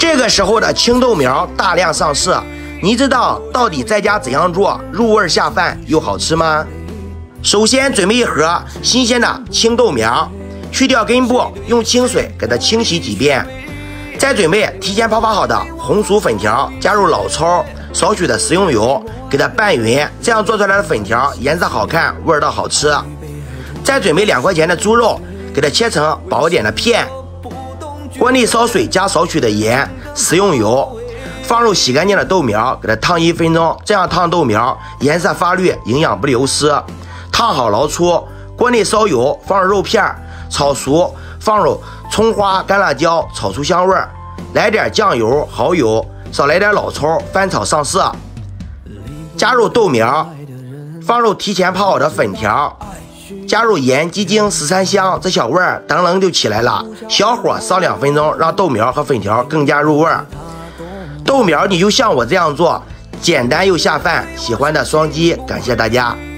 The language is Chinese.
这个时候的青豆苗大量上市，你知道到底在家怎样做入味下饭又好吃吗？首先准备一盒新鲜的青豆苗，去掉根部，用清水给它清洗几遍。再准备提前泡发好的红薯粉条，加入老抽、少许的食用油，给它拌匀，这样做出来的粉条颜色好看，味道好吃。再准备2块钱的猪肉，给它切成薄点的片。锅内烧水，加少许的盐、食用油，放入洗干净的豆苗，给它烫1分钟，这样烫豆苗颜色发绿，营养不流失。烫好捞出，锅内烧油，放入肉片，炒熟，放入葱花、干辣椒，炒出香味儿。来点酱油、蚝油，少来点老抽，翻炒上色。加入豆苗，放入提前泡好的粉条，加入盐、鸡精、13香，这小味儿噔楞就起来了。小火烧2分钟，让豆苗和粉条更加入味儿。豆苗你就像我这样做，简单又下饭。喜欢的双击，感谢大家。